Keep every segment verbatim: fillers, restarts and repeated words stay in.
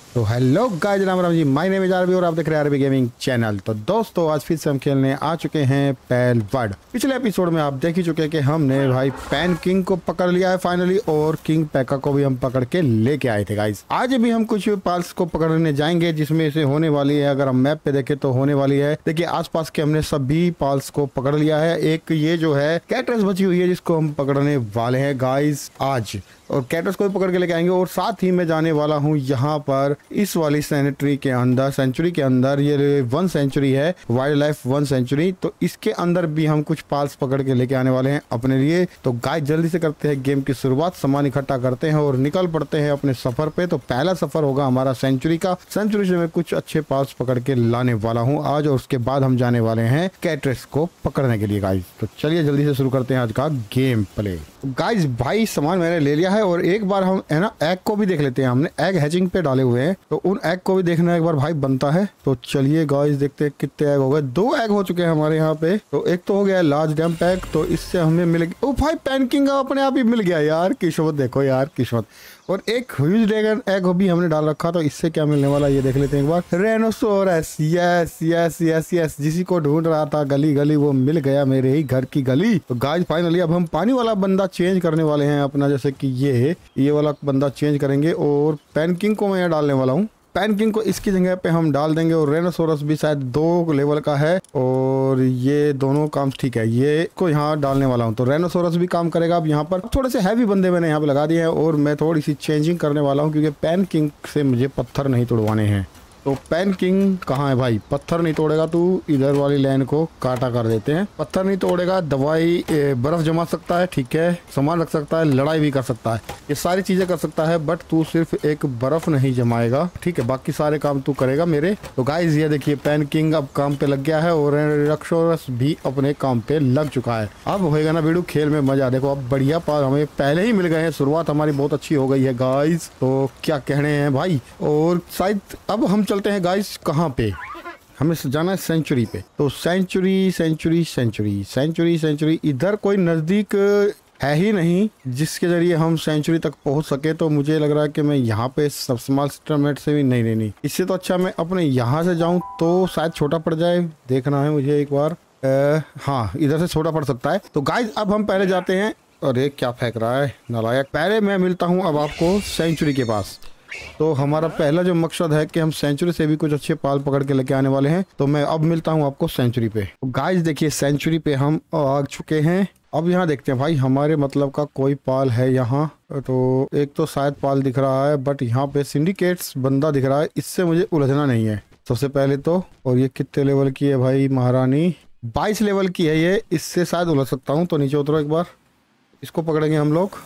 तो hello guys, Ram Ram ji, my name is RB और आप देख रहे हैं आरबी गेमिंग चैनल। तो दोस्तों आज फिर से हम खेलने आ चुके हैं पैल वर्ल्ड। पिछले एपिसोड में आप देख ही चुके हैं कि हमने भाई पैन किंग को पकड़ लिया है फाइनली, और किंग पैका को भी हम पकड़ के लेके आए थे गाइस। आज भी हम कुछ पाल्स को पकड़ने जाएंगे जिसमें से होने वाली है, अगर हम मैप पे देखें तो होने वाली है। देखिए आसपास के हमने सभी पाल्स को पकड़ लिया है। एक ये जो है कैटरस बची हुई है जिसको हम पकड़ने वाले हैं गाइस आज, और कैटरस को भी पकड़ के लेके आएंगे। और साथ ही मैं जाने वाला हूँ यहाँ पर इस वाली सेनेटरी के अंदर, सेंचुरी के अंदर, ये वन सेंचुरी है, वाइल्ड लाइफ वन सेंचुरी। तो इसके अंदर भी हम कुछ पाल्स पकड़ के लेके आने वाले हैं अपने लिए। तो गाइस जल्दी से करते हैं गेम की शुरुआत, सामान इकट्ठा करते हैं और निकल पड़ते हैं अपने सफर पे। तो पहला सफर होगा हमारा सेंचुरी का। सेंचुरी से मैं कुछ अच्छे पाल्स पकड़ के लाने वाला हूँ आज, और उसके बाद हम जाने वाले हैं कैटरस को पकड़ने के लिए गाइस। तो चलिए जल्दी से शुरू करते हैं आज का गेम प्ले। गाइस भाई सामान मैंने ले लिया है, और एक बार हम है ना एग को भी देख लेते हैं। हमने एग हैचिंग पे डाले हुए हैं, तो उन एग को भी देखना एक बार भाई बनता है। तो चलिए गाइस देखते हैं कितने एग हो गए। दो एग हो चुके हैं हमारे यहाँ पे। तो एक तो हो गया लार्ज डैम्प एग, तो इससे हमें मिल गया। ओ भाई पैन किंग का अपने आप ही मिल गया यार, किस्मत देखो यार किस्मत। और एक ह्यूज ड्रैगन एग भी हमने डाल रखा, तो इससे क्या मिलने वाला ये देख लेते हैं एक बार। Rhinoceros, yes yes yes yes, जिसी को ढूंढ रहा था गली गली वो मिल गया, मेरे ही घर की गली। तो गाइस फाइनली अब हम पानी वाला बंदा चेंज करने वाले हैं अपना, जैसे कि ये ये वाला बंदा चेंज करेंगे। और पैन किंग को मैं यहाँ डालने वाला हूँ। पैन किंग को इसकी जगह पे हम डाल देंगे। और रेनोसोरस भी शायद दो लेवल का है, और ये दोनों काम ठीक है, ये को यहाँ डालने वाला हूँ। तो रेनोसोरस भी काम करेगा। अब यहाँ पर थोड़े से हैवी बंदे मैंने यहाँ पे लगा दिए हैं, और मैं थोड़ी सी चेंजिंग करने वाला हूँ क्योंकि पैन किंग से मुझे पत्थर नहीं तोड़वाने हैं। तो पैन किंग कहाँ है भाई? पत्थर नहीं तोड़ेगा तू, इधर वाली लाइन को काटा कर देते हैं। पत्थर नहीं तोड़ेगा, दवाई बर्फ जमा सकता है, ठीक है, सामान रख सकता है, लड़ाई भी कर सकता है, ये सारी चीजें कर सकता है। बट तू सिर्फ एक बर्फ नहीं जमाएगा, ठीक है, बाकी सारे काम तू करेगा मेरे। तो गाइस ये देखिए पैन किंग अब काम पे लग गया है, और रेनोसोरस भी अपने काम पे लग चुका है। अब होएगा ना वीडियो खेल में मजा। देखो अब बढ़िया पाल हमें पहले ही मिल गए हैं, शुरुआत हमारी बहुत अच्छी हो गई है गाइस। तो क्या कहने हैं भाई। और शायद अब हम चलते हैं गाइस कहाँ पे, हमें जाना है सेंचुरी पे। तो sanctuary sanctuary sanctuary sanctuary sanctuary इधर कोई नजदीक है ही नहीं जिसके जरिए हम सेंचुरी तक पहुंच सके। तो मुझे लग रहा है कि मैं यहाँ पे सब स्मॉल स्टरमेट से भी नहीं नहीं नहीं इससे तो अच्छा मैं अपने यहाँ से जाऊं, तो शायद छोटा पड़ जाए। देखना है मुझे एक बार। आ, हाँ इधर से छोटा पड़ सकता है। तो गाइस अब हम पहले जाते हैं। अरे क्या फेंक रहा है नालायक। पहले मैं मिलता हूँ अब आपको सेंचुरी के पास। तो हमारा पहला जो मकसद है कि हम सेंचुरी से भी कुछ अच्छे पाल पकड़ के लेके आने वाले हैं। तो मैं अब मिलता हूं आपको सेंचुरी पे। तो गाइस देखिए सेंचुरी पे हम आ चुके हैं। अब यहाँ देखते हैं भाई हमारे मतलब का कोई पाल है यहाँ। तो एक तो शायद पाल दिख रहा है, बट यहाँ पे सिंडिकेट्स बंदा दिख रहा है, इससे मुझे उलझना नहीं है सबसे पहले तो। और ये कितने लेवल की है भाई महारानी? बाईस लेवल की है ये, इससे शायद उलझ सकता हूँ। तो नीचे उतरो एक बार, इसको पकड़ेंगे हम लोग।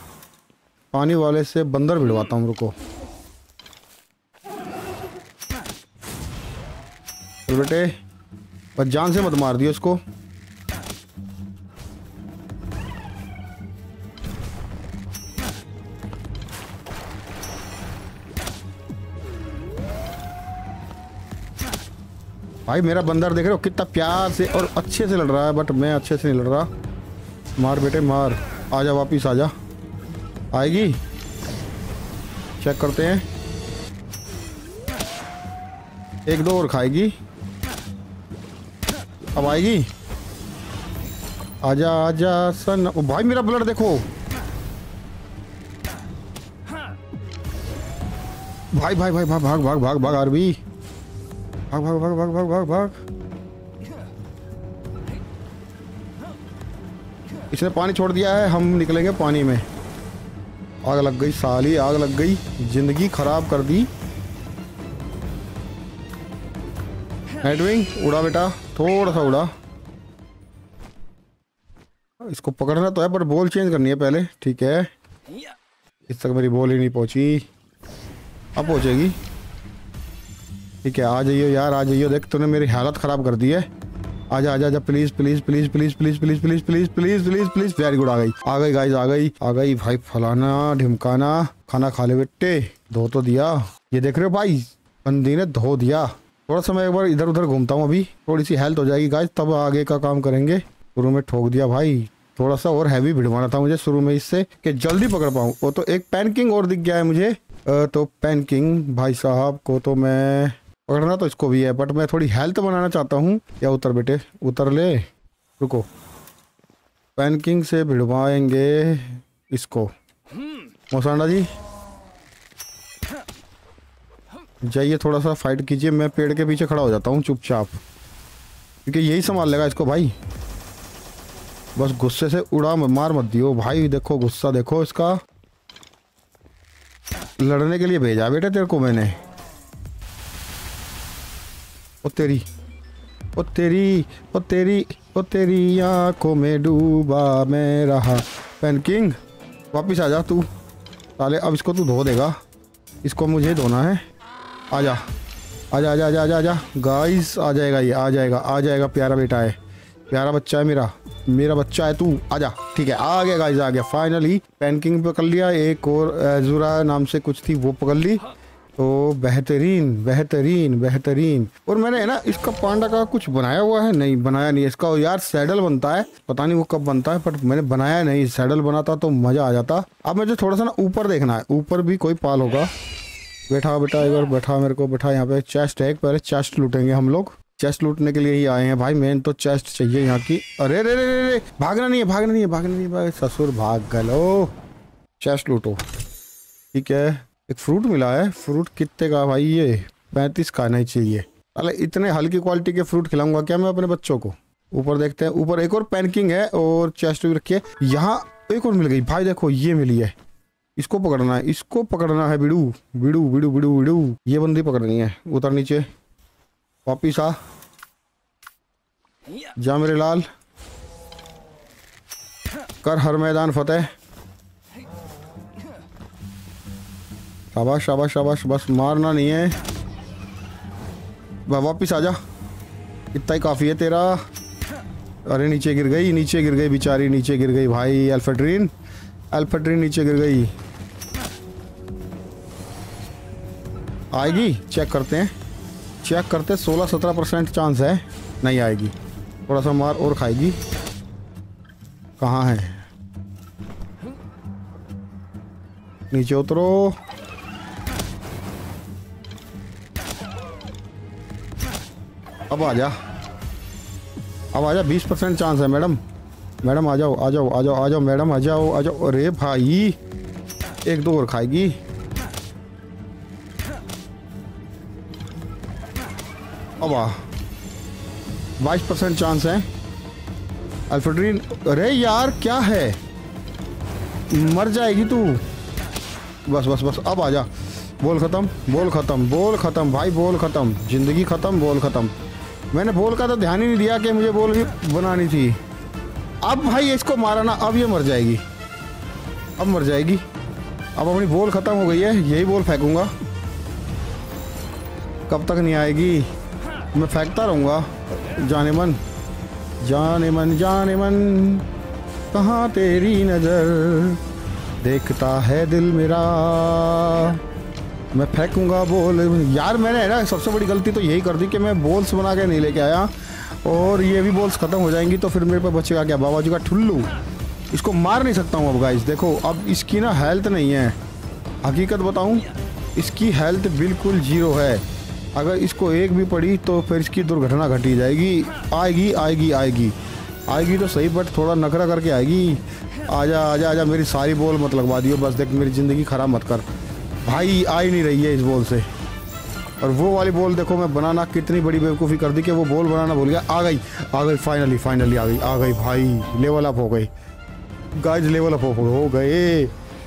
पानी वाले से बंदर भिड़वाता हूँ, रुको बेटे, बस जान से मत मार दियो इसको। भाई मेरा बंदर देख रहे हो कितना प्यार से और अच्छे से लड़ रहा है, बट मैं अच्छे से नहीं लड़ रहा। मार बेटे मार, आजा वापिस आजा। आएगी, चेक करते हैं। एक दो और खाएगी, अब आएगी। आजा आजा सन। ओ भाई मेरा ब्लड देखो भाई भाई भाई भाग भाग भाग भाग भाग आरबी, भाग भाग भाग भाग भाग भाग भाग। इसने पानी छोड़ दिया है, हम निकलेंगे पानी में। आग लग गई साली, आग लग गई, जिंदगी खराब कर दी। नाइटविंग उड़ा बेटा, थोड़ा सा उड़ा। इसको पकड़ना तो है, पर बॉल चेंज करनी है पहले, ठीक है। इस तक मेरी बॉल ही नहीं पहुंची, अब पहुंचेगी, ठीक है। आ जाइयो यार, आ जाइयो। देख तूने मेरी हालत खराब कर दी है। आजा आजा आजा please please please please please please please please please please please. Very good, आ गई आ गई गाइस, आ गई आ गई भाई। फलाना ढिमकाना, खाना खा ले बेटे। धो तो दिया, ये देख रहे हो भाई बंदी ने धो दिया। थोड़ा सा मैं एक बार इधर उधर घूमता हूँ, अभी थोड़ी सी हेल्थ हो जाएगी गाइस, तब आगे का काम करेंगे। शुरू में ठोक दिया भाई, थोड़ा सा और हैवी भिड़वाना था मुझे शुरू में इससे कि जल्दी पकड़ पाऊँ। वो तो एक पैन किंग और दिख गया है मुझे, अ, तो पेन किंग भाई साहब को तो मैं पकड़ना तो इसको भी है, बट मैं थोड़ी हेल्थ बनाना चाहता हूँ। या उतर बेटे उतर ले, रुको। पेन किंग से भिड़वाएंगे इसको। मौसाना जी जाइए थोड़ा सा फाइट कीजिए, मैं पेड़ के पीछे खड़ा हो जाता हूँ चुपचाप, क्योंकि यही संभाल लेगा इसको भाई। बस गुस्से से उड़ा मार मत दियो भाई। देखो गुस्सा देखो इसका, लड़ने के लिए भेजा बेटा तेरे को मैंने। ओ तेरी ओ तेरी ओ तेरी ओ तेरी आंखों में डूबा मैं रहा। पेन किंग वापिस आ जा तू साले, अब इसको तू धो देगा, इसको मुझे धोना है। आजा आजा आजा आजा आजा आजा गाइस, आ जाएगा ये, आ जाएगा आ जाएगा। प्यारा बेटा है, प्यारा बच्चा है मेरा, मेरा बच्चा है तू, आजा। ठीक है आ गया गाइस, आ गया फाइनली। पेन किंग पकड़ लिया, एक और एजुरा नाम से कुछ थी वो पकड़ ली। तो बेहतरीन बेहतरीन बेहतरीन। और मैंने है ना इसका पांडा का कुछ बनाया हुआ है? नहीं बनाया नहीं। इसका यार सैडल बनता है, पता नहीं वो कब बनता है, पर मैंने बनाया नहीं। सैडल बनाता तो मजा आ जाता। अब मुझे थोड़ा सा ना ऊपर देखना है, ऊपर भी कोई पाल होगा। बैठा बेटा एक बार बैठा, मेरे को बैठा। यहाँ पे चेस्ट है, पहले चेस्ट लूटेंगे हम लोग। चेस्ट लूटने के लिए ही आए हैं भाई, मेन तो चेस्ट चाहिए यहाँ की। अरे रे रे रे रे भागना नहीं है, भागना नहीं है, भागना नहीं है भाई। ससुर भाग गलो। चेस्ट लूटो, ठीक है। एक फ्रूट मिला है, फ्रूट कितने का भाई? ये पैंतीस का नहीं चाहिए। अरे इतने हल्की क्वालिटी के फ्रूट खिलाऊंगा क्या मैं अपने बच्चों को? ऊपर देखते हैं, ऊपर एक और पेन किंग है और चेस्ट भी रखी है। यहाँ एक और मिल गई भाई, देखो ये मिली है। इसको पकड़ना है, इसको पकड़ना है। बिड़ू बिड़ू बिड़ू बिड़ू बिड़ू, ये बंदी पकड़नी है। उतर नीचे, वापिस आ जा मेरे लाल, कर हर मैदान फतेह। शाबाश शाबाश शाबाश, बस मारना नहीं है। वापिस आ जा, इतना ही काफ़ी है तेरा। अरे नीचे गिर गई, नीचे गिर गई बेचारी, नीचे गिर गई भाई। अल्फेड्रीन अल्फेड्रीन नीचे गिर गई। आएगी, चेक करते हैं चेक करते सोलह सत्रह परसेंट चांस है, नहीं आएगी। थोड़ा सा मार और खाएगी। कहाँ है? नीचे उतरो। अब आ जा, अब आ जा। बीस परसेंट चांस है मैडम। मैडम आ जाओ आ जाओ आ जाओ आ जाओ मैडम, आ जाओ आ जाओ। अरे भाई एक दो और खाएगी। अब आ, बाईस परसेंट चांस है। अल्फेड्रीन, अरे यार क्या है, मर जाएगी तू। बस बस बस, अब आ जा। बोल खत्म, बोल खत्म, बोल खत्म भाई, बोल खत्म, जिंदगी खत्म, बोल खत्म। मैंने बोल का तो ध्यान ही नहीं दिया कि मुझे बोल भी बनानी थी। अब भाई इसको मारा ना, अब ये मर जाएगी, अब मर जाएगी। अब अपनी बोल खत्म हो गई है, यही बोल फेंकूंगा। कब तक नहीं आएगी? मैं फेंकता रहूँगा। जाने मन जाने मन जाने मन, कहाँ तेरी नज़र, देखता है दिल मेरा। मैं फेंकूंगा बोल। यार मैंने ना सबसे बड़ी गलती तो यही कर दी कि मैं बॉल्स बना के नहीं लेके आया, और ये भी बॉल्स ख़त्म हो जाएंगी तो फिर मेरे पे बचेगा क्या? बाबा जी का ठुल्लू। इसको मार नहीं सकता हूँ अब गाइस। देखो अब इसकी ना हेल्थ नहीं है, हकीकत बताऊँ इसकी हेल्थ बिल्कुल जीरो है। अगर इसको एक भी पड़ी तो फिर इसकी दुर्घटना घटी जाएगी। आएगी आएगी आएगी आएगी तो सही, बट थोड़ा नखरा करके आएगी। आजा आजा आजा, मेरी सारी बॉल मत लगवा दियो बस। देख मेरी ज़िंदगी ख़राब मत कर भाई। आ ही नहीं रही है इस बॉल से। और वो वाली बॉल देखो मैं बनाना कितनी बड़ी बेवकूफ़ी कर दी कि वो बॉल बनाना भूल गया। आ गई आ गई फाइनली फाइनली आ गई आ गई भाई। लेवल अप हो गई गाइस, लेवल अप हो गए।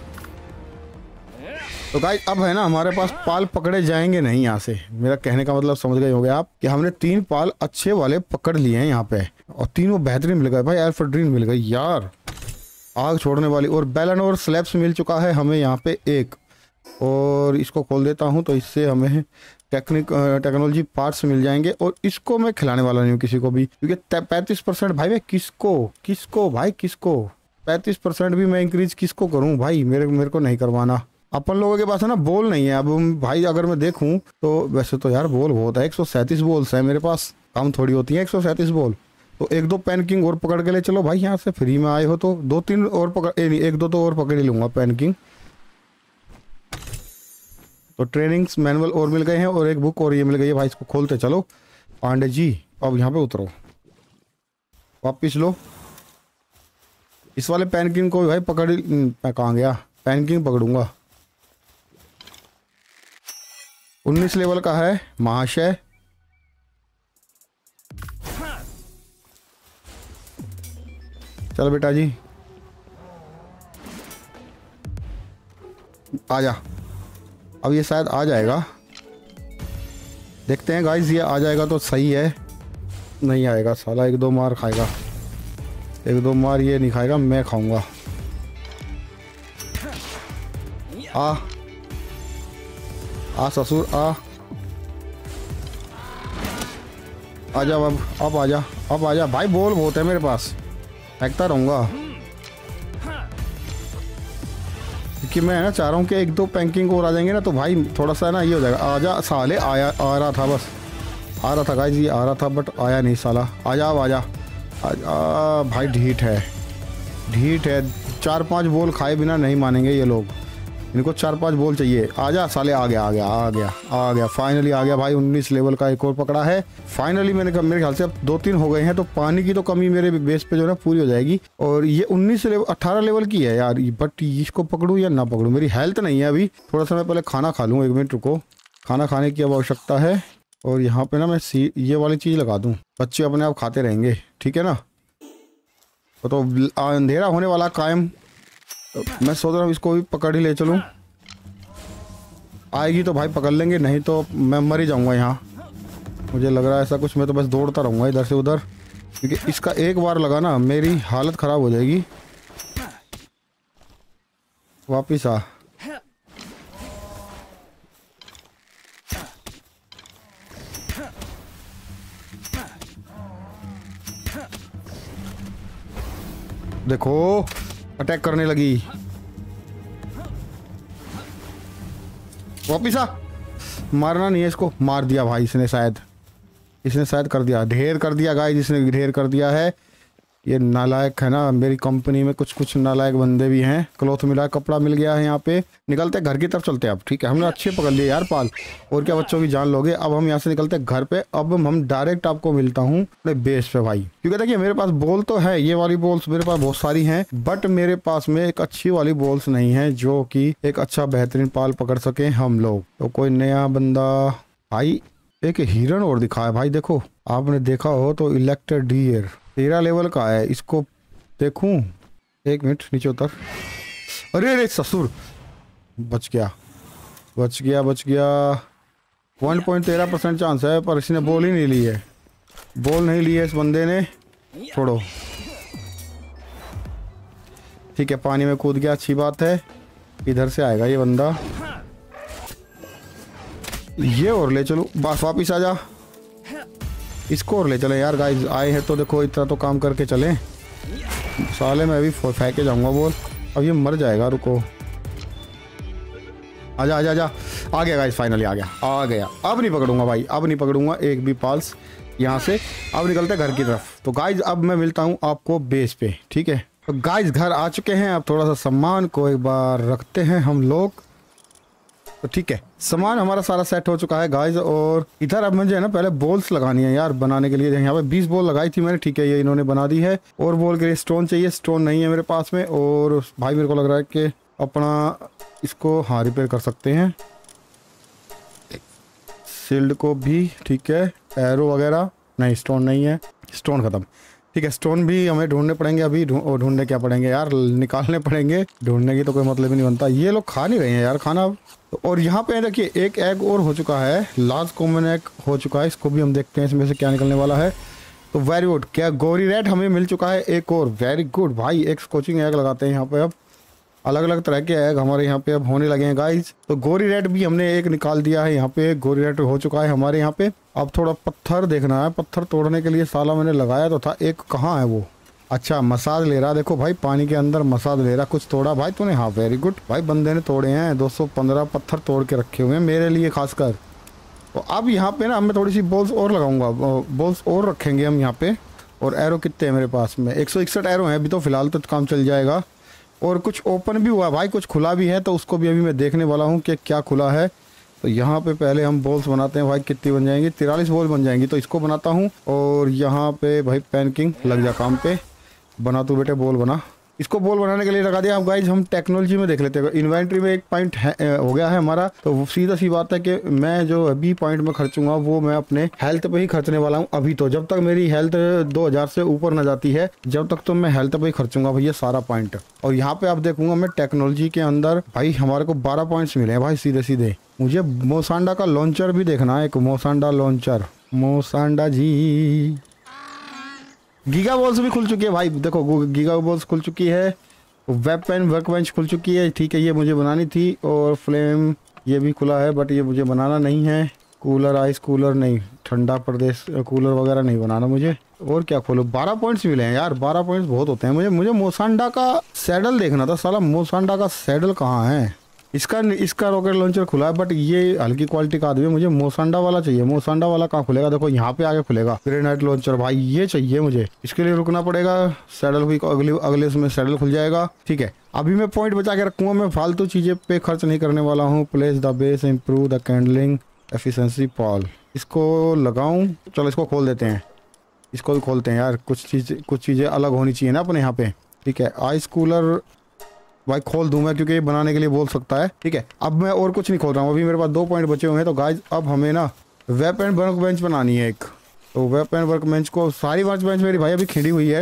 तो गाइस अब है ना हमारे पास पाल पकड़े जाएंगे नहीं यहाँ से। मेरा कहने का मतलब समझ गए होंगे आप कि हमने तीन पाल अच्छे वाले पकड़ लिए हैं यहाँ पे, और तीनों बेहतरीन मिल गए भाई। अल्फेड्रीन मिल गई यार, आग छोड़ने वाली। और बैलन और स्लैब्स मिल चुका है हमें यहाँ पे एक। और इसको खोल देता हूँ तो इससे हमें टेक्निक टेक्नोलॉजी पार्ट्स मिल जाएंगे। और इसको मैं खिलाने वाला नहीं हूँ किसी को भी, क्योंकि पैंतीस परसेंट भाई मैं किसको किसको भाई किसको पैंतीस परसेंट भी मैं इंक्रीज किसको करूँ भाई? मेरे मेरे को नहीं करवाना। अपन लोगों के पास है ना बॉल नहीं है अब भाई। अगर मैं देखूं तो वैसे तो यार बॉल बहुत है, एक सौ सैंतीस बॉल्स है मेरे पास, कम थोड़ी होती है एक सौ सैंतीस बॉल। तो एक दो पेन किंग और पकड़ के ले चलो भाई, यहाँ से फ्री में आए हो तो दो तीन और पकड़, ए नहीं एक दो तो और पकड़ ही लूँगा पेन किंग। तो ट्रेनिंग्स मैनुअल और मिल गए हैं और एक बुक और ये मिल गई है भाई। इसको खोलते चलो पांडे जी। अब यहाँ पे उतरो, वापिस लो। इस वाले पेनकिंग को भाई पकड़, मैं कहाँ गया, पेनकिंग पकड़ूंगा। उन्नीस लेवल का है महाशय। चल बेटा जी आजा। अब ये शायद आ जाएगा, देखते हैं गाइस। ये आ जाएगा तो सही है, नहीं आएगा साला एक दो मार खाएगा। एक दो मार ये नहीं खाएगा, मैं खाऊंगा। आ आ ससुर आ, आजा अब अब आजा अब आजा भाई। बॉल बहुत है मेरे पास, फेंकता रहूँगा क्योंकि मैं ना चाह रहा हूँ कि एक दो पैंकिंग और आ जाएंगे ना तो भाई थोड़ा सा ना ये हो जाएगा। आजा साले, आया आ रहा था, बस आ रहा था गाइस, ये आ रहा था बट आया नहीं साला। आजा अब आजा आजा भाई। ढीठ है ढीठ है, चार पांच बॉल खाए बिना नहीं मानेंगे ये लोग, इनको चार पांच बॉल चाहिए। आजा साले, आ गया आ गया आ गया आ गया फाइनली आ गया भाई। उन्नीस लेवल का एक और पकड़ा है फाइनली। मैंने कहा मेरे ख्याल से अब दो तीन हो गए हैं तो पानी की तो कमी मेरे बेस पे जो है पूरी हो जाएगी। और ये उन्नीस लेवल अठारह लेवल की है यार, बट इसको पकड़ूं या ना पकड़ूं, मेरी हेल्थ नहीं है अभी। थोड़ा सा मैं पहले खाना खा लूँ, एक मिनट रुको, खाना खाने की अब आवश्यकता है। और यहाँ पे ना मैं सी ये वाली चीज़ लगा दूँ, बच्चे अपने आप खाते रहेंगे, ठीक है ना। तो अंधेरा होने वाला कायम, तो मैं सोच रहा हूँ इसको भी पकड़ ही ले चलूँ। आएगी तो भाई पकड़ लेंगे, नहीं तो मैं मर ही जाऊँगा यहाँ, मुझे लग रहा है ऐसा कुछ। मैं तो बस दौड़ता रहूँगा इधर से उधर, क्योंकि इसका एक बार लगा ना मेरी हालत ख़राब हो जाएगी। वापिस आ, देखो अटैक करने लगी। वापिस आ, मारना नहीं है इसको। मार दिया भाई इसने, शायद इसने शायद कर दिया, ढेर कर दिया गाइस, इसने ढेर कर दिया है। ये नालायक है ना, मेरी कंपनी में कुछ कुछ नालायक बंदे भी हैं। क्लॉथ मिला, कपड़ा मिल गया है यहाँ पे। निकलते घर की तरफ चलते हैं अब, ठीक है। हमने अच्छे पकड़ लिए यार पाल, और क्या बच्चों की जान लोगे। अब हम यहाँ से निकलते हैं घर पे। अब हम डायरेक्ट आपको मिलता हूँ अपने बेस पे भाई, क्योंकि देखिए मेरे पास बॉल तो है, ये वाली बॉल्स मेरे पास बहुत सारी हैं, बट मेरे पास में एक अच्छी वाली बॉल्स नहीं है जो कि एक अच्छा बेहतरीन पाल पकड़ सके हम लोग। तो कोई नया बंदा भाई, एक हिरन और दिखा है भाई, देखो आपने देखा हो तो इलेक्टेड डियर तेरह लेवल का है। इसको देखूं, एक मिनट नीचे उतर। अरे अरे ससुर, बच गया बच गया बच गया। वन पॉइंट तेरह परसेंट चांस है, पर इसने बॉल ही नहीं ली है, बॉल नहीं ली है इस बंदे ने। छोड़ो, ठीक है, पानी में कूद गया, अच्छी बात है। इधर से आएगा ये बंदा, ये और ले चलो, बस वापिस आ जा। इसको और ले चले यार गाइस, आए हैं तो देखो इतना तो काम करके चले। साले मैं भी फेंके जाऊंगा बॉल, अब ये मर जाएगा। रुको, आजा आजा आजा, आ गया गाइस, फाइनली आ गया आ गया। अब नहीं पकड़ूंगा भाई, अब नहीं पकड़ूंगा एक भी पाल्स यहाँ से। अब निकलते हैं घर की तरफ। तो गाइस अब मैं मिलता हूँ आपको बेस पे, ठीक है। तो गाइस घर आ चुके हैं, अब थोड़ा सा सामान को एक बार रखते हैं हम लोग। तो ठीक है, सामान हमारा सारा सेट हो चुका है गाइस। और इधर अब मुझे है ना पहले बॉल्स लगानी है यार बनाने के लिए। यहाँ पे बीस बॉल लगाई थी मैंने, ठीक है, ये इन्होंने बना दी है। और बॉल के लिए स्टोन चाहिए, स्टोन नहीं है मेरे पास में। और भाई मेरे को लग रहा है कि अपना इसको हाँ रिपेयर कर सकते हैं, शील्ड को भी, ठीक है। एरो वगैरह नहीं, स्टोन नहीं है, स्टोन खत्म, ठीक है। स्टोन भी हमें ढूंढने पड़ेंगे अभी। ढूंढने क्या पड़ेंगे यार, निकालने पड़ेंगे, ढूंढने की तो कोई मतलब ही नहीं बनता। ये लोग खा नहीं रहे हैं यार खाना। और यहाँ पे देखिए एक एग और हो चुका है, लार्ज कॉमन एग हो चुका है। इसको भी हम देखते हैं इसमें से क्या निकलने वाला है। तो वेरी गुड, क्या गोरी रेड हमें मिल चुका है एक और, वेरी गुड भाई। एक कोचिंग एग लगाते हैं यहाँ पे। अब अलग अलग तरह के एग हमारे यहाँ पे अब होने लगे हैं गाइज। तो गोरी रेड भी हमने एक निकाल दिया है यहाँ पे, गोरी रेड हो चुका है हमारे यहाँ पे। अब थोड़ा पत्थर देखना है, पत्थर तोड़ने के लिए साला मैंने लगाया तो था एक, कहाँ है वो। अच्छा मसाज ले रहा, देखो भाई पानी के अंदर मसाज ले रहा। कुछ तोड़ा भाई तूने, हाँ वेरी गुड भाई, बंदे ने तोड़े हैं। दो सौ पंद्रह पत्थर तोड़ के रखे हुए हैं मेरे लिए खासकर। तो अब यहाँ पे ना मैं थोड़ी सी बॉल्स और लगाऊंगा, बॉल्स और रखेंगे हम यहाँ पे। और एरो कितने हैं मेरे पास में, एक सौ इकसठ एरो हैं अभी, तो फिलहाल तो काम चल जाएगा। और कुछ ओपन भी हुआ भाई, कुछ खुला भी है, तो उसको भी अभी मैं देखने वाला हूँ कि क्या खुला है। तो यहाँ पे पहले हम बॉल्स बनाते हैं भाई। कितनी बन जाएंगी? तिरालीस बॉल बन जाएंगी। तो इसको बनाता हूँ और यहाँ पे भाई पैन किंग लग जा काम पे। बना तू बेटे, बॉल बना। इसको बॉल बनाने के लिए लगा दिया। अब गाइज हम टेक्नोलॉजी में देख लेते हैं। इन्वेंट्री में एक पॉइंट हो गया है हमारा। तो सीधा सी बात है कि मैं जो अभी पॉइंट में खर्चूंगा वो मैं अपने हेल्थ पे ही खर्चने वाला हूँ अभी। तो जब तक मेरी हेल्थ दो हज़ार से ऊपर ना जाती है, जब तक तो मैं हेल्थ पे ही खर्चूंगा भैया सारा पॉइंट। और यहाँ पे आप देखूंगा मैं टेक्नोलॉजी के अंदर भाई हमारे को बारह पॉइंट्स मिले हैं भाई सीधे सीधे। मुझे मोसांडा का लॉन्चर भी देखना है, एक Mossanda launcher. Mossanda ji. Giga balls भी खुल चुकी है भाई, देखो गीगा बॉल्स खुल चुकी है। वेपन वर्कबेंच खुल चुकी है, ठीक है ये मुझे बनानी थी। और फ्लेम ये भी खुला है बट ये मुझे बनाना नहीं है। कूलर, आइस कूलर नहीं, ठंडा प्रदेश कूलर वगैरह नहीं बनाना मुझे। और क्या खोलो? बारह पॉइंट्स मिले हैं यार, बारह पॉइंट्स बहुत होते हैं मुझे। मुझे मोसांडा का सैडल देखना था साला। मोसांडा का सैडल कहाँ है? इसका इसका रॉकेट लॉन्चर खुला है बट ये हल्की क्वालिटी का आदमी है। मुझे मोसांडा वाला चाहिए। मोसांडा वाला कहाँ खुलेगा? देखो यहाँ पे आगे खुलेगा ग्रेनाइट लॉन्चर भाई, ये चाहिए मुझे। इसके लिए रुकना पड़ेगा। सैडल हुई अगले अगले उसमें सैडल खुल जाएगा, ठीक है। अभी मैं पॉइंट बचा के रखूंगा, मैं फालतू चीजें पे खर्च नहीं करने वाला हूँ। Place the base, improve the kindling efficiency Pal. इसको लगाऊं? चलो इसको खोल देते हैं। इसको भी खोलते हैं यार, कुछ चीज कुछ चीजें अलग होनी चाहिए ना अपने यहाँ पे, ठीक है। आइस कूलर भाई खोल दूं मैं क्योंकि ये बनाने के लिए बोल सकता है, ठीक है। अब मैं और कुछ नहीं खोल रहा हूँ, अभी मेरे पास दो पॉइंट बचे हुए हैं। तो गाइज अब हमें ना वेपन वर्क बेंच बनानी है एक। तो वेपन वर्क बेंच को, सारी वर्क बेंच मेरी भाई अभी खिंडी हुई है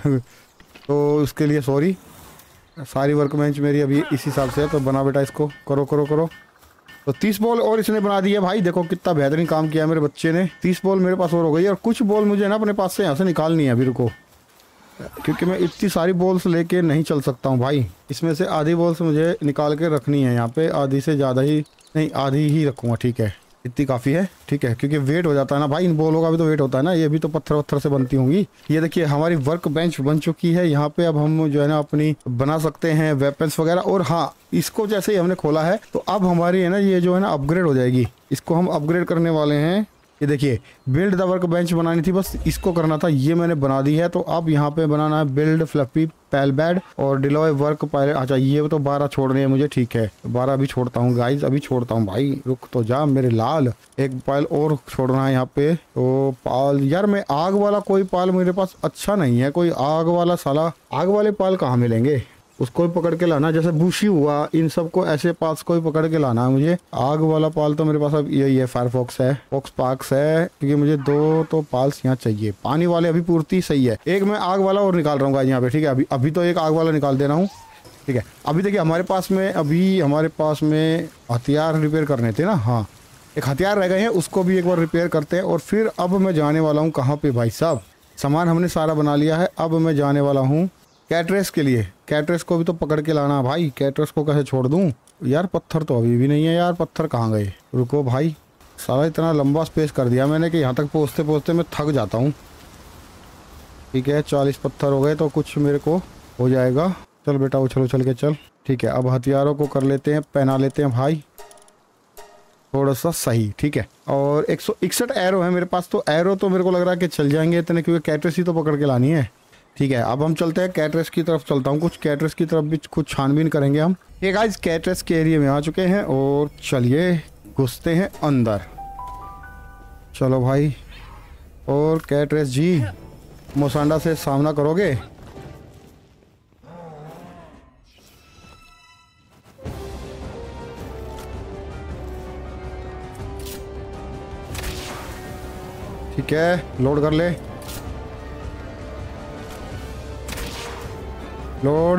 तो उसके लिए सॉरी। सारी वर्क बेंच मेरी अभी इस हिसाब से है। तो बना बेटा इसको, करो करो करो। तो तीस बॉल और इसने बना दी है भाई। देखो कितना बेहतरीन काम किया मेरे बच्चे ने। तीस बॉल मेरे पास और हो गई। और कुछ बॉल मुझे ना अपने पास से यहाँ से निकालनी है अभी, रुको, क्योंकि मैं इतनी सारी बॉल्स लेके नहीं चल सकता हूँ भाई। इसमें से आधी बॉल्स मुझे निकाल के रखनी है यहाँ पे। आधी से ज़्यादा ही नहीं, आधी ही रखूँगा, ठीक है। इतनी काफ़ी है, ठीक है, क्योंकि वेट हो जाता है ना भाई। इन बॉलों का भी तो वेट होता है ना। ये भी तो पत्थर वत्थर से बनती होंगी। ये देखिए हमारी वर्क बेंच बन चुकी है। यहाँ पे अब हम जो है ना अपनी बना सकते हैं वेपन्स वगैरह। और हाँ, इसको जैसे ही हमने खोला है तो अब हमारी है ना ये जो है ना अपग्रेड हो जाएगी। इसको हम अपग्रेड करने वाले हैं। ये देखिए बिल्ड द वर्क बेंच बनानी थी, बस इसको करना था। ये मैंने बना दी है। तो अब यहाँ पे बनाना है बिल्ड फ्लफी पैल बेड और डिलॉय वर्क पायलट। अच्छा ये तो बारह छोड़ने हैं मुझे, ठीक है। बारह अभी छोड़ता हूँ गाइज, अभी छोड़ता हूँ भाई। रुक तो जा मेरे लाल, एक पायल और छोड़ना है यहाँ पे। तो पाल यार, मैं आग वाला कोई पाल मेरे पास अच्छा नहीं है। कोई आग वाला साला, आग वाले पाल कहाँ मिलेंगे? उसको भी पकड़ के लाना, जैसे बूशी हुआ, इन सबको ऐसे पाल्स को भी पकड़ के लाना है मुझे। आग वाला पाल तो मेरे पास अब यही है, फायरफॉक्स है, फॉक्स पार्क्स है, क्योंकि मुझे दो तो पाल्स यहाँ चाहिए। पानी वाले अभी पूर्ति सही है। एक मैं आग वाला और निकाल रहा हूँ यहाँ पे, ठीक है। अभी अभी तो एक आग वाला निकाल दे रहा हूँ, ठीक है। अभी देखिए हमारे पास में अभी हमारे पास में हथियार रिपेयर करने थे ना, हाँ एक हथियार रह गए हैं, उसको भी एक बार रिपेयर करते हैं। और फिर अब मैं जाने वाला हूँ कहाँ पे भाई साहब? सामान हमने सारा बना लिया है। अब मैं जाने वाला हूँ कैटरेस के लिए। कैटरेस को भी तो पकड़ के लाना भाई। कैटरेस को कैसे छोड़ दूं यार? पत्थर तो अभी भी नहीं है यार, पत्थर कहाँ गए? रुको भाई, सारा इतना लंबा स्पेस कर दिया मैंने कि यहाँ तक पहुँचते पहुँचते मैं थक जाता हूँ, ठीक है। चालीस पत्थर हो गए तो कुछ मेरे को हो जाएगा। चल बेटा उछल उछल के चल, ठीक है। अब हथियारों को कर लेते हैं, पहना लेते हैं भाई थोड़ा सा सही, ठीक है। और एक सौ इकसठ एरो है मेरे पास। तो एरो तो मेरे को लग रहा है कि चल जाएंगे इतने, क्योंकि कैटरेस ही तो पकड़ के लानी है, ठीक है। अब हम चलते हैं कैटरेस की तरफ। चलता हूँ कुछ कैटरेस की तरफ भी कुछ छानबीन करेंगे हम। ये गाइस कैटरेस के एरिया में आ चुके हैं और चलिए घुसते हैं अंदर। चलो भाई। और कैटरेस जी, मोसांडा से सामना करोगे? ठीक है, लोड कर ले, लोड।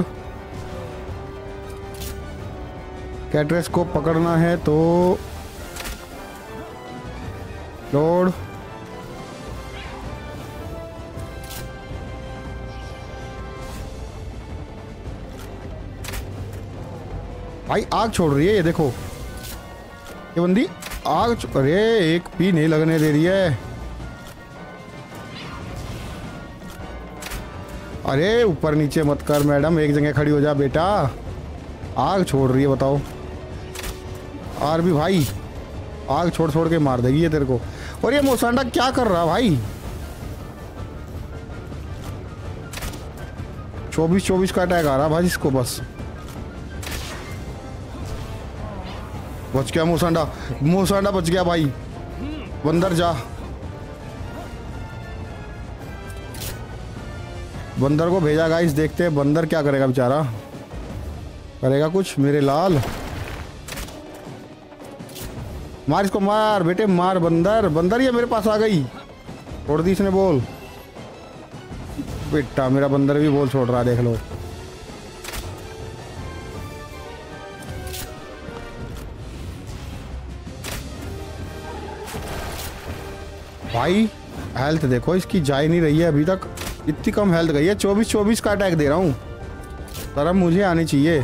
कैटरेस को पकड़ना है तो लोड। भाई आग छोड़ रही है ये, देखो ये बंदी आग। अरे एक भी नहीं लगने दे रही है। अरे ऊपर नीचे मत कर मैडम, एक जगह खड़ी हो जा बेटा। आग छोड़ रही है, बताओ। और भी भाई आग छोड़ छोड़ के मार देगी ये तेरे को। और ये मोसांडा क्या कर रहा भाई? चौबीस चौबीस का अटैक आ रहा भाई इसको बस। बच गया मूसांडा, मूसांडा बच गया भाई। बंदर जा, बंदर को भेजा गाइस, देखते हैं बंदर क्या करेगा बेचारा। करेगा कुछ मेरे लाल। मार इसको, मार बेटे मार। बंदर बंदर ये मेरे पास आ गई, छोड़ दी इसने बोल। बेटा मेरा बंदर भी बोल छोड़ रहा है, देख लो। भाई हेल्थ देखो इसकी, जा ही नहीं रही है अभी तक, इतनी कम हेल्थ गई है। चौबीस चौबीस का अटैक दे रहा हूँ, शर्म मुझे आनी चाहिए।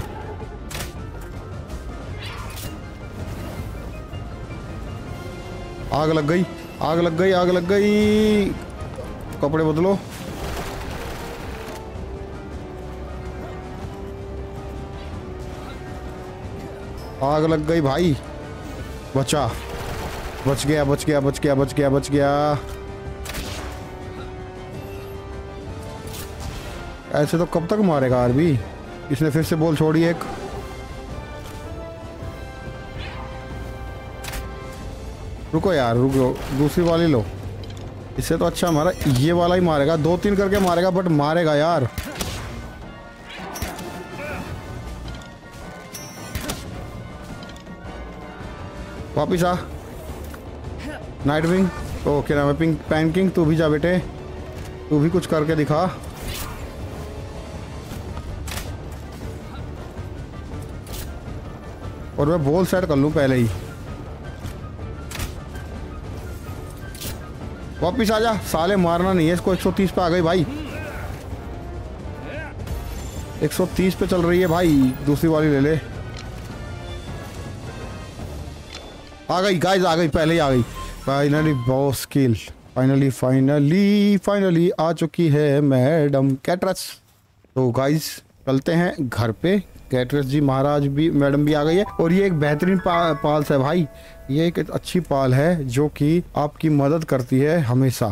आग लग गई, आग लग गई, आग लग गई। कपड़े बदलो। आग लग गई भाई, बचा, बच गया बच गया बच गया बच गया बच गया। ऐसे तो कब तक मारेगा आरबी। इसने फिर से बॉल छोड़ी एक। रुको यार रुको, दूसरी वाली लो। इससे तो अच्छा हमारा ये वाला ही मारेगा, दो तीन करके मारेगा बट मारेगा यार। वापिस आ। नाइट विंग, ओके ना, पिंक पैन किंग तू भी जा बेटे, तू भी कुछ करके दिखा। और मैं बॉल सेट कर लूं पहले ही। वापिस आ जा साले, मारना नहीं है इसको। एक सौ तीस पे आ गई भाई, एक सौ तीस पे चल रही है भाई। दूसरी वाली ले ले। आ गई गाइस, आ गई, पहले ही आ गई। Finally boss kill, finally finally finally आ चुकी है मैडम कैटरस। तो गाइस चलते हैं घर पे। कैटरस जी महाराज भी, मैडम भी आ गई है। और ये एक बेहतरीन पा, पाल्स है भाई। ये एक अच्छी पाल है जो कि आपकी मदद करती है हमेशा।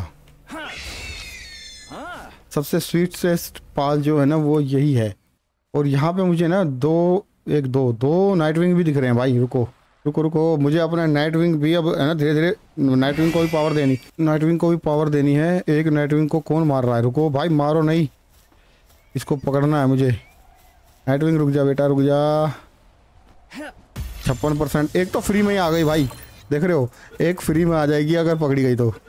सबसे स्वीटेस्ट पाल जो है ना वो यही है। और यहाँ पे मुझे ना दो एक दो दो नाइट विंग भी दिख रहे हैं भाई। रुको रुको रुको, मुझे अपना नाइट विंग भी अब है ना धीरे धीरे नाइट विंग को भी पावर देनी नाइट विंग को भी पावर देनी है। एक नाइट विंग को कौन मार रहा है? रुको भाई, मारो नहीं, इसको पकड़ना है मुझे। नाइट विंग रुक जा बेटा, रुक जा। छप्पन परसेंट, एक तो फ्री में ही आ गई भाई, देख रहे हो, एक फ्री में आ जाएगी अगर पकड़ी गई तो।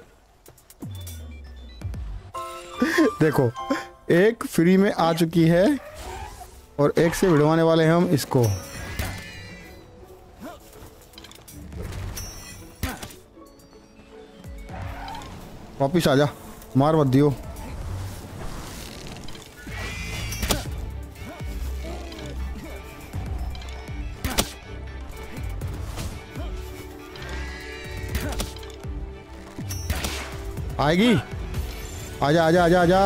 देखो एक फ्री में आ चुकी है और एक से भिड़वाने वाले हैं हम इसको। वापिस आ जा, मार मत दियो। आएगी, आजा आजा आजा आजा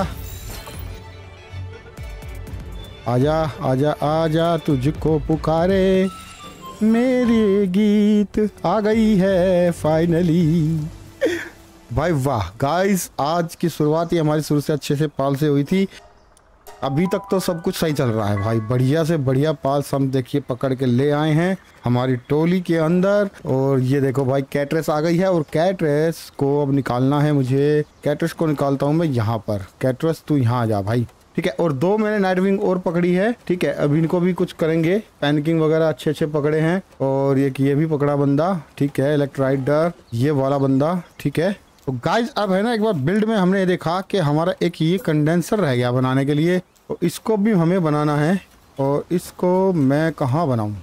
आजा आजा आजा, तुझको पुकारे मेरी गीत। आ गई है फाइनली भाई। वाह गाइस, आज की शुरुआत ही हमारी शुरू से अच्छे से पाल से हुई थी। अभी तक तो सब कुछ सही चल रहा है भाई। बढ़िया से बढ़िया पाल्स हम देखिए पकड़ के ले आए हैं हमारी टोली के अंदर। और ये देखो भाई कैटरस आ गई है और कैटरस को अब निकालना है मुझे। कैटरस को निकालता हूँ मैं यहाँ पर। कैटरस तू यहाँ आ जा भाई, ठीक है। और दो मैंने नाइट विंग और पकड़ी है, ठीक है। अब इनको भी कुछ करेंगे, पैनिकिंग वगैरह अच्छे अच्छे पकड़े हैं। और ये ये भी पकड़ा बंदा, ठीक है। इलेक्ट्राइडर ये वाला बंदा, ठीक है। तो गाइज अब है ना, एक बार बिल्ड में हमने देखा कि हमारा एक ये कंडेंसर रह गया बनाने के लिए, तो इसको भी हमें बनाना है। और इसको मैं कहाँ बनाऊँ?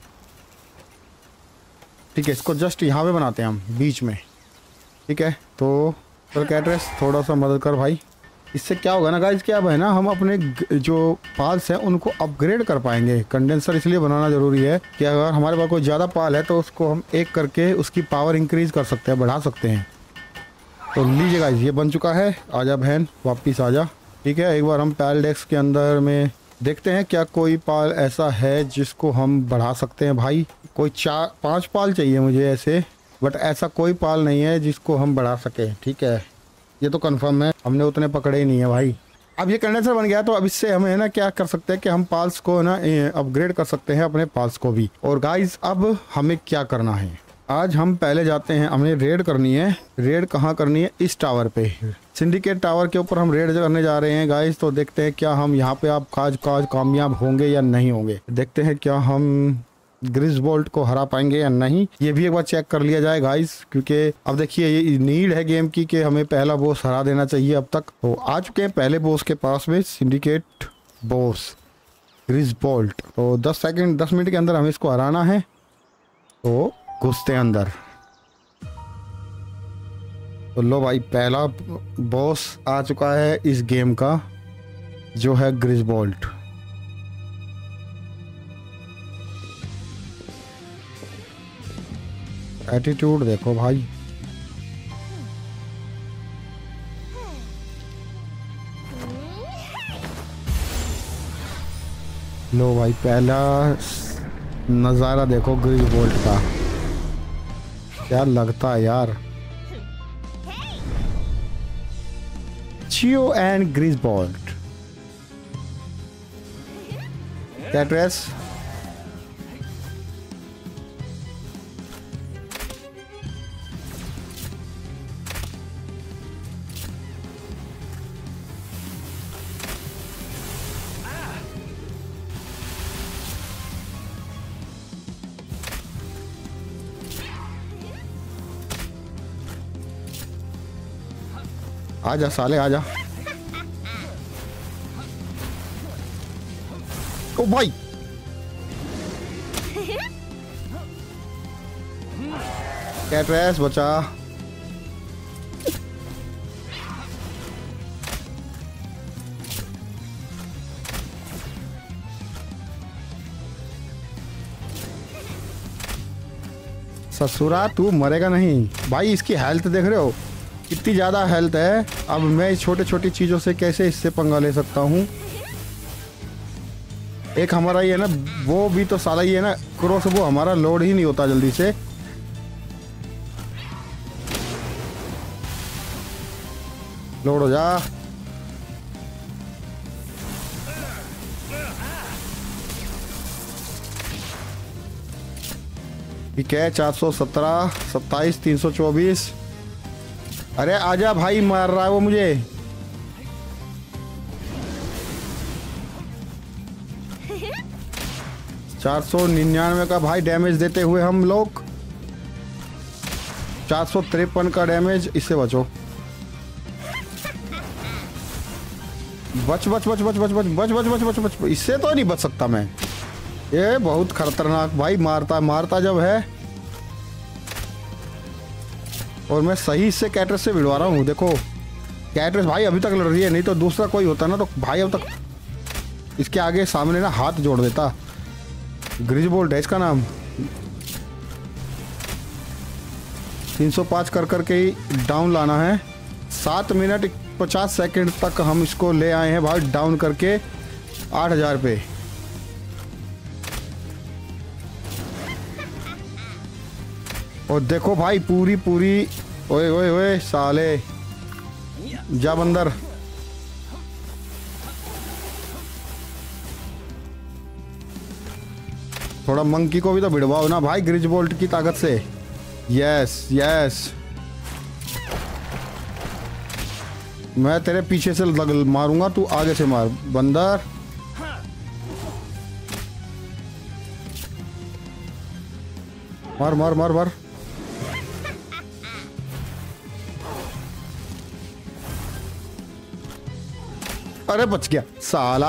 ठीक है, इसको जस्ट यहाँ पे बनाते हैं हम बीच में, ठीक है। तो चल कैटरस थोड़ा सा मदद कर भाई। इससे क्या होगा ना गाइज, क्या अब है ना हम अपने जो पाल्स हैं उनको अपग्रेड कर पाएंगे। कंडेंसर इसलिए बनाना ज़रूरी है कि अगर हमारे पास कोई ज़्यादा पाल है तो उसको हम एक करके उसकी पावर इंक्रीज़ कर सकते हैं, बढ़ा सकते हैं। तो लीजिए गाइस, ये बन चुका है। आजा बहन वापिस आजा, ठीक है। एक बार हम पैल डेस्क के अंदर में देखते हैं क्या कोई पाल ऐसा है जिसको हम बढ़ा सकते हैं भाई। कोई चार पांच पाल चाहिए मुझे ऐसे, बट ऐसा कोई पाल नहीं है जिसको हम बढ़ा सके, ठीक है। ये तो कंफर्म है, हमने उतने पकड़े ही नहीं है भाई। अब ये कंडेंसर बन गया तो अब इससे हमें है ना क्या कर सकते हैं कि हम पाल्स को ना अपग्रेड कर सकते हैं अपने पाल्स को भी। और गाइस अब हमें क्या करना है, आज हम पहले जाते हैं, हमें रेड करनी है। रेड कहाँ करनी है, इस टावर पे, सिंडिकेट टावर के ऊपर हम रेड करने जा रहे हैं गाइस। तो देखते हैं क्या हम यहाँ पे आप काज काज कामयाब होंगे या नहीं होंगे। देखते हैं क्या हम ग्रिजवोल्ट को हरा पाएंगे या नहीं, ये भी एक बार चेक कर लिया जाए गाइस, क्योंकि अब देखिए ये नीड है गेम की कि हमें पहला बॉस हरा देना चाहिए। अब तक तो आ चुके हैं पहले बॉस के पास में, सिंडिकेट बॉस ग्रिजवोल्ट। तो दस सेकंड दस मिनट के अंदर हमें इसको हराना है। तो घुसते हैं अंदर। तो लो भाई पहला बॉस आ चुका है इस गेम का, जो है ग्रिजवोल्ट। एटीट्यूड देखो भाई, लो भाई पहला नज़ारा देखो ग्रिजवोल्ट का, क्या लगता है यार। चियो एंड ग्रिजवोल्ट कैट्रेस। आजा साले आजा। ओ भाई कैट्रेस बचा। ससुरा तू मरेगा नहीं भाई। इसकी हेल्थ देख रहे हो कितनी ज़्यादा हेल्थ है। अब मैं इस छोटे छोटी चीज़ों से कैसे इससे पंगा ले सकता हूँ। एक हमारा ये है ना, वो भी तो साला ही है ना क्रॉस, वो हमारा लोड ही नहीं होता जल्दी से। लोड हो जा। ठीक है, चार सौ सत्रह, सत्ताईस, तीन सौ चौबीस। अरे आजा भाई, मार रहा है वो मुझे। चार सौ निन्यानवे का भाई डैमेज देते हुए हम लोग चार सौ तिरपन का डैमेज। इससे बचो, बच बच बच बच बच बच बच बच बच बच बच इससे तो नहीं बच सकता मैं। ये बहुत खतरनाक भाई, मारता मारता जब है। और मैं सही से कैट्रेस से भिड़वा रहा हूँ। देखो कैट्रेस भाई अभी तक लड़ रही है, नहीं तो दूसरा कोई होता ना तो भाई अब तक इसके आगे सामने ना हाथ जोड़ देता। ग्रिजवोल्ट है इसका नाम। तीन सौ पाँच कर करके ही डाउन लाना है। सात मिनट पचास सेकंड तक हम इसको ले आए हैं भाई, डाउन करके आठ हजार पे। और देखो भाई पूरी पूरी, ओए ओए ओए साले जा बंदर। थोड़ा मंकी को भी तो भिड़वाओ ना भाई ग्रिजवोल्ट की ताकत से। यस यस, मैं तेरे पीछे से लग मारूंगा, तू आगे से मार बंदर। मार मार मार मार। अरे बच गया साला।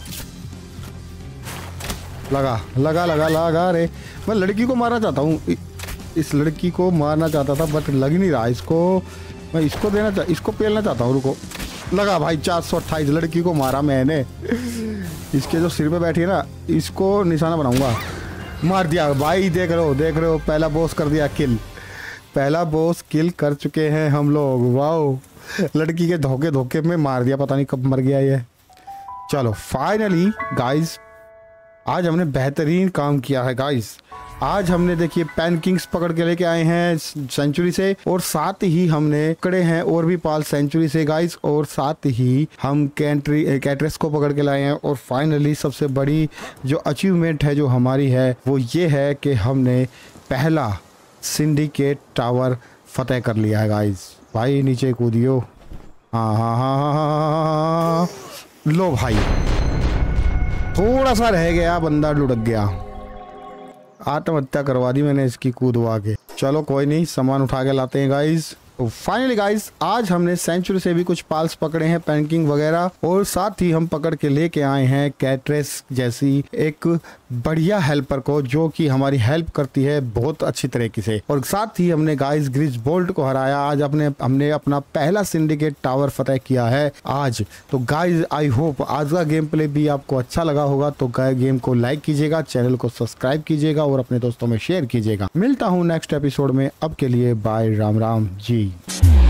लगा लगा लगा लगा रे। मैं लड़की को मारना चाहता हूँ, इस लड़की को मारना चाहता था बट लग नहीं रहा इसको। मैं इसको देना चाह इसको पेलना चाहता हूँ। रुको, लगा भाई। चार सौ अट्ठाईस लड़की को मारा मैंने। इसके जो सिर पे बैठी है ना, इसको निशाना बनाऊंगा। मार दिया भाई। देख रहे हो देख रहे हो पहला बॉस कर दिया किल। पहला बॉस किल कर चुके हैं हम लोग। वाओ, लड़की के धोखे धोखे में मार दिया, पता नहीं कब मर गया ये। चलो फाइनली गाइस, आज हमने बेहतरीन काम किया है गाइस। आज हमने देखिए पैन किंग्स पकड़ के लेके आए हैं सेंचुरी से, और साथ ही हमने पकड़े हैं और भी पाल सेंचुरी से गाइस, और साथ ही हम कैंट्री कैट्रेस को पकड़ के लाए हैं। और फाइनली सबसे बड़ी जो अचीवमेंट है जो हमारी है वो ये है कि हमने पहला सिंडिकेट टावर फतेह कर लिया है गाइस। भाई नीचे कूदियो। हाँ हाँ हाँ हाँ हाँ, लो भाई थोड़ा सा रह गया, बंदा लुढ़क गया, आत्महत्या करवा दी मैंने इसकी कूदवा के। चलो कोई नहीं, सामान उठा के लाते हैं गाइस। तो फाइनली गाइस आज हमने सेंचुरी से भी कुछ पाल्स पकड़े हैं, पैन किंग वगैरह, और साथ ही हम पकड़ के लेके आए हैं कैट्रेस जैसी एक बढ़िया हेल्पर को जो कि हमारी हेल्प करती है बहुत अच्छी तरीके से। और साथ ही हमने गाइस ग्रिजबोल्ट को हराया। आज अपने हमने अपना पहला सिंडिकेट टावर फतेह किया है आज। तो गाइस आई होप आज का गेम प्ले भी आपको अच्छा लगा होगा। तो गेम को लाइक कीजिएगा, चैनल को सब्सक्राइब कीजिएगा और अपने दोस्तों में शेयर कीजिएगा। मिलता हूँ नेक्स्ट एपिसोड में, अब के लिए बाय, राम राम जी।